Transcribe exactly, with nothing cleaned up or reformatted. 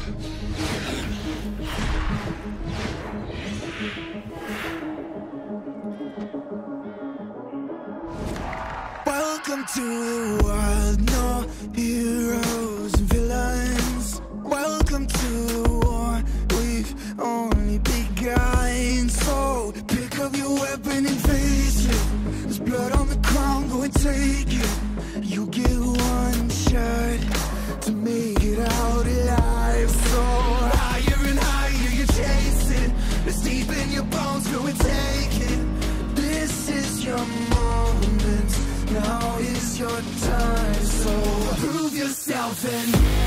Welcome to the world, no heroes and villains. Welcome to the war, we've only begun. So pick up your weapon and face it. There's blood on the ground, go and take it. You get one shot to make it out alive. So higher and higher you chase it. It's deep in your bones, go and take it. This is your moment, now is your time. So prove yourself and